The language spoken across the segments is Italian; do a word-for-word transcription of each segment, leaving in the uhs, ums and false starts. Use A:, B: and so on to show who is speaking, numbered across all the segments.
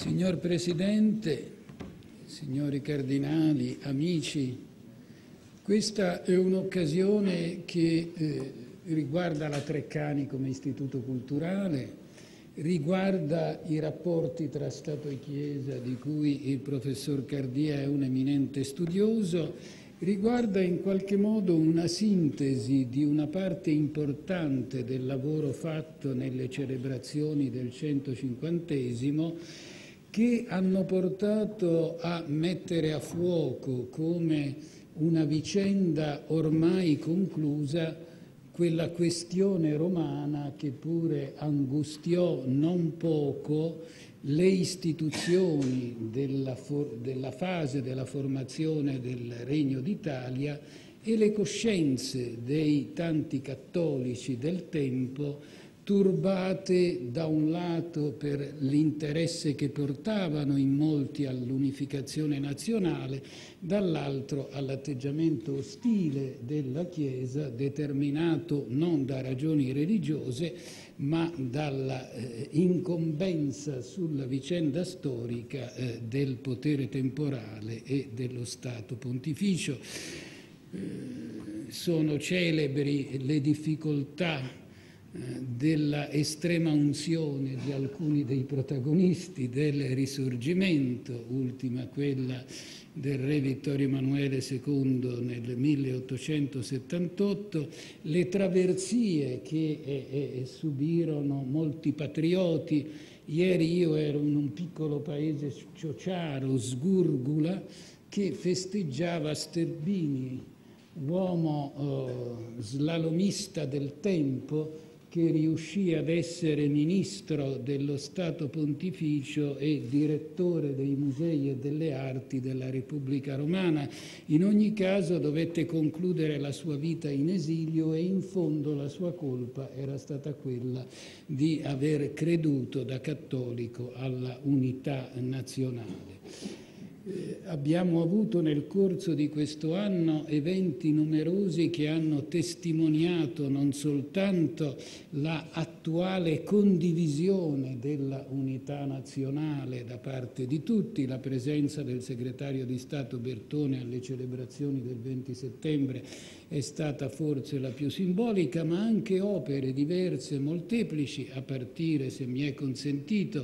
A: Signor Presidente, signori cardinali, amici, questa è un'occasione che eh, riguarda la Treccani come istituto culturale, riguarda i rapporti tra Stato e Chiesa di cui il professor Cardia è un eminente studioso, riguarda in qualche modo una sintesi di una parte importante del lavoro fatto nelle celebrazioni del centocinquantesimo che hanno portato a mettere a fuoco come una vicenda ormai conclusa quella questione romana che pure angustiò non poco le istituzioni della, della fase della formazione del Regno d'Italia e le coscienze dei tanti cattolici del tempo, turbate da un lato per l'interesse che portavano in molti all'unificazione nazionale, dall'altro all'atteggiamento ostile della Chiesa, determinato non da ragioni religiose, ma dalla eh, incombenza sulla vicenda storica eh, del potere temporale e dello Stato pontificio. Eh, sono celebri le difficoltà della estrema unzione di alcuni dei protagonisti del Risorgimento, ultima quella del re Vittorio Emanuele secondo nel milleottocentosettantotto, le traversie che eh, eh, subirono molti patrioti. Ieri io ero in un piccolo paese ciociaro, Sgurgula, che festeggiava Sterbini, uomo eh, slalomista del tempo, che riuscì ad essere ministro dello Stato Pontificio e direttore dei musei e delle arti della Repubblica Romana. In ogni caso dovette concludere la sua vita in esilio e in fondo la sua colpa era stata quella di aver creduto da cattolico alla unità nazionale. Eh, abbiamo avuto nel corso di questo anno eventi numerosi che hanno testimoniato non soltanto la attuale condivisione della unità nazionale da parte di tutti, la presenza del segretario di Stato Bertone alle celebrazioni del venti settembre è stata forse la più simbolica, ma anche opere diverse, molteplici, a partire, se mi è consentito,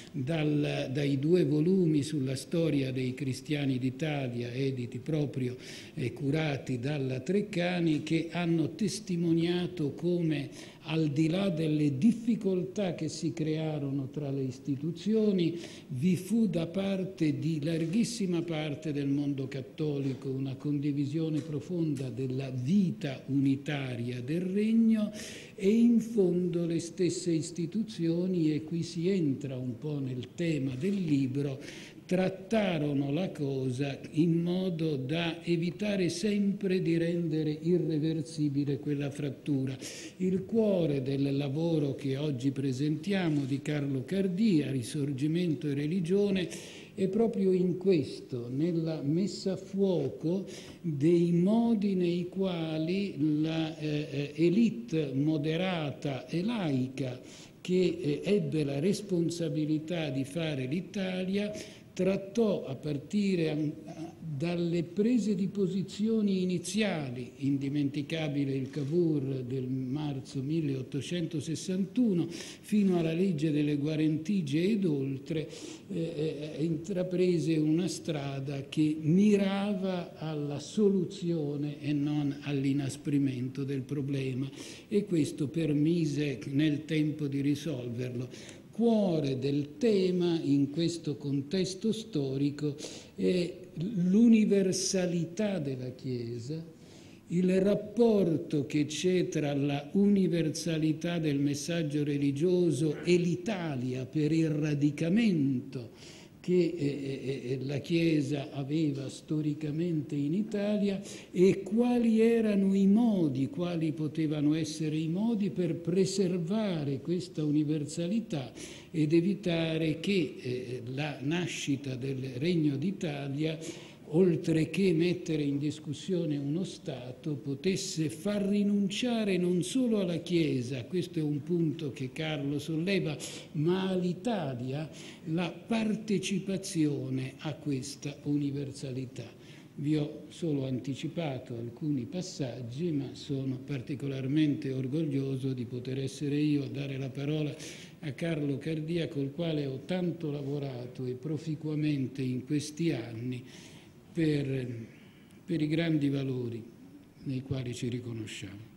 A: dal, dai due volumi sulla storia dei cristiani d'Italia, editi proprio e curati dalla Treccani, che hanno testimoniato come, al di là delle difficoltà che si crearono tra le istituzioni, vi fu da parte di larghissima parte del mondo cattolico una condivisione profonda della vita unitaria del Regno e in fondo le stesse istituzioni, e qui si entra un po' nel tema del libro, trattarono la cosa in modo da evitare sempre di rendere irreversibile quella frattura. Il cuore del lavoro che oggi presentiamo di Carlo Cardia, Risorgimento e Religione, è proprio in questo, nella messa a fuoco dei modi nei quali la eh, elite moderata e laica che eh, ebbe la responsabilità di fare l'Italia trattò a partire dalle prese di posizioni iniziali, indimenticabile il Cavour del marzo milleottocentosessantuno, fino alla legge delle guarentigie ed oltre, eh, intraprese una strada che mirava alla soluzione e non all'inasprimento del problema, e questo permise nel tempo di risolverlo. Cuore del tema in questo contesto storico è l'universalità della Chiesa, il rapporto che c'è tra la universalità del messaggio religioso e l'Italia per il radicamento che eh, la Chiesa aveva storicamente in Italia, e quali erano i modi, quali potevano essere i modi per preservare questa universalità ed evitare che eh, la nascita del Regno d'Italia oltre che mettere in discussione uno Stato, potesse far rinunciare non solo alla Chiesa, questo è un punto che Carlo solleva, ma all'Italia, la partecipazione a questa universalità. Vi ho solo anticipato alcuni passaggi, ma sono particolarmente orgoglioso di poter essere io a dare la parola a Carlo Cardia, col quale ho tanto lavorato e proficuamente in questi anni per, per i grandi valori nei quali ci riconosciamo.